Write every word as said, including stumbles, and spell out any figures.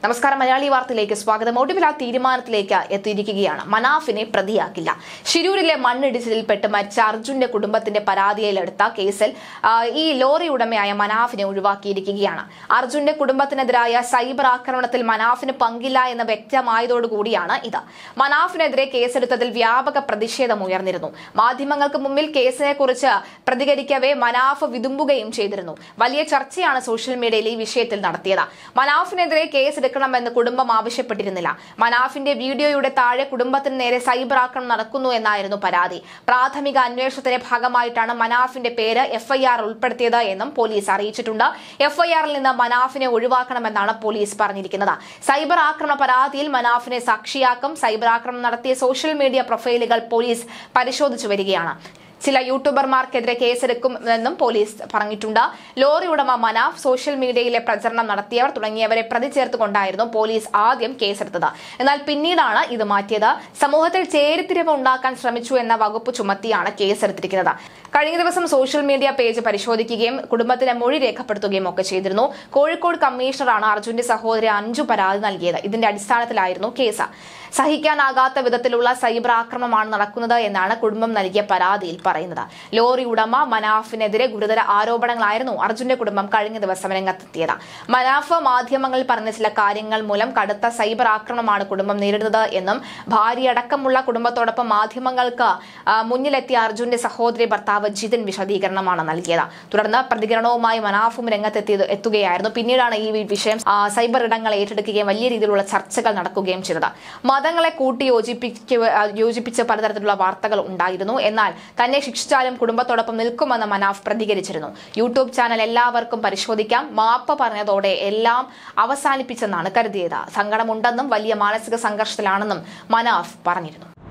നമസ്കാരം, മലയാളി വാർത്തയിലേക്ക് സ്വാഗതം. ഒടുവിൽ ആ തീരുമാനത്തിലേക്ക് എത്തിയിരിക്കുകയാണ്. മനാഫിനെ പ്രതിയാക്കില്ല. ശിരൂരിലെ മണ്ണിടിച്ചിലിൽപ്പെട്ട് മരിച്ച അർജുന്റെ കുടുംബത്തിന്റെ പരാതിയിലെടുത്ത കേസിൽ ഈ ലോറി ഉടമയായ മനാഫിനെ ഒഴിവാക്കിയിരിക്കുകയാണ്. അർജുന്റെ കുടുംബത്തിനെതിരായ സൈബർ ആക്രമണത്തിൽ മനാഫിന് പങ്കില്ല എന്ന് വ്യക്തമായതോടുകൂടിയാണ് ഇത്. മനാഫിനെതിരെ കേസെടുത്തതിൽ വ്യാപക പ്രതിഷേധം ഉയർന്നിരുന്നു. മാധ്യമങ്ങൾക്ക് മുമ്പിൽ കേസിനെ കുറിച്ച് പ്രതികരിക്കവേ മനാഫ് വിതുമ്പുകയും ചെയ്തിരുന്നു. വലിയ ചർച്ചയാണ് സോഷ്യൽ മീഡിയയിൽ ഈ വിഷയത്തിൽ നടത്തിയത്. മനാഫിനെതിരെ കേസ് ണമെന്ന് കുടുംബം ആവശ്യപ്പെട്ടിരുന്നില്ല. മനാഫിന്റെ വീഡിയോയുടെ താഴെ കുടുംബത്തിന് നേരെ സൈബർ ആക്രമണം നടക്കുന്നു എന്നായിരുന്നു പരാതി. പ്രാഥമിക അന്വേഷണത്തിന്റെ ഭാഗമായിട്ടാണ് മനാഫിന്റെ പേര് എഫ്ഐആർ ഉൾപ്പെടുത്തിയത് എന്നും പോലീസ് അറിയിച്ചിട്ടുണ്ട്. എഫ്ഐആറിൽ നിന്ന് മനാഫിനെ ഒഴിവാക്കണമെന്നാണ് പോലീസ് പറഞ്ഞിരിക്കുന്നത്. സൈബർ ആക്രമണ പരാതിയിൽ മനാഫിനെ സാക്ഷിയാക്കും. സൈബർ ആക്രമണം നടത്തിയ സോഷ്യൽ മീഡിയ പ്രൊഫൈലുകൾ പോലീസ് പരിശോധിച്ചു വരികയാണ്. ചില യൂട്യൂബർമാർക്കെതിരെ കേസെടുക്കുമെന്നും പോലീസ് പറഞ്ഞിട്ടുണ്ട്. ലോറി ഉടമ മനാഫ്, സോഷ്യൽ മീഡിയയിലെ പ്രചരണം നടത്തിയവർ തുടങ്ങിയവരെ പ്രതി ചേർത്തുകൊണ്ടായിരുന്നു പോലീസ് ആദ്യം കേസെടുത്തത്. എന്നാൽ പിന്നീടാണ് ഇത് മാറ്റിയത്. സമൂഹത്തിൽ ചേരിതിരിവ് ഉണ്ടാക്കാൻ ശ്രമിച്ചു എന്ന വകുപ്പ് ചുമത്തിയാണ് കേസെടുത്തിരിക്കുന്നത്. കഴിഞ്ഞ ദിവസം സോഷ്യൽ മീഡിയ പേജ് പരിശോധിക്കുകയും കുടുംബത്തിന്റെ മൊഴി രേഖപ്പെടുത്തുകയും ഒക്കെ ചെയ്തിരുന്നു. കോഴിക്കോട് കമ്മീഷണറാണ് അർജുന്റെ സഹോദരി അഞ്ജു പരാതി നൽകിയത്. ഇതിന്റെ അടിസ്ഥാനത്തിലായിരുന്നു കേസ്. സഹിക്കാനാകാത്ത വിധത്തിലുള്ള സൈബർ ആക്രമണമാണ് നടക്കുന്നത് എന്നാണ് കുടുംബം നൽകിയ പരാതിയിൽ പറയുന്നത്. ലോറി ഉടമ മനാഫിനെതിരെ ഗുരുതര ആരോപണങ്ങളായിരുന്നു അർജുന്റെ കുടുംബം കഴിഞ്ഞ ദിവസം രംഗത്തെത്തിയത്. മനാഫ് മാധ്യമങ്ങളിൽ പറഞ്ഞ ചില കാര്യങ്ങൾ മൂലം കടുത്ത സൈബർ ആക്രമണമാണ് കുടുംബം നേരിടുന്നത് എന്നും ഭാര്യയടക്കമുള്ള കുടുംബത്തോടൊപ്പം മാധ്യമങ്ങൾക്ക് മുന്നിലെത്തിയ അർജുന്റെ സഹോദരി ഭർത്താവ് ജിതിൻ വിശദീകരണമാണ് നൽകിയത്. തുടർന്ന് പ്രതികരണവുമായി മനാഫും രംഗത്തെത്തി എത്തുകയായിരുന്നു. പിന്നീടാണ് ഈ വിഷയം സൈബർ ഇടങ്ങൾ ഏറ്റെടുക്കുകയും വലിയ രീതിയിലുള്ള ചർച്ചകൾ നടക്കുകയും ചെയ്തത്. മതങ്ങളെ കൂട്ടി യോജിപ്പിക്കുക യോജിപ്പിച്ച് പലതരത്തിലുള്ള വാർത്തകൾ ഉണ്ടായിരുന്നു. എന്നാൽ തന്നെ ശിക്ഷിച്ചാലും കുടുംബത്തോടൊപ്പം നിൽക്കുമെന്ന് മനാഫ് പ്രതികരിച്ചിരുന്നു. യൂട്യൂബ് ചാനൽ എല്ലാവർക്കും പരിശോധിക്കാം. മാപ്പ് പറഞ്ഞതോടെ എല്ലാം അവസാനിപ്പിച്ചെന്നാണ് കരുതിയത്. സങ്കടമുണ്ടെന്നും വലിയ മാനസിക സംഘർഷത്തിലാണെന്നും മനാഫ് പറഞ്ഞിരുന്നു.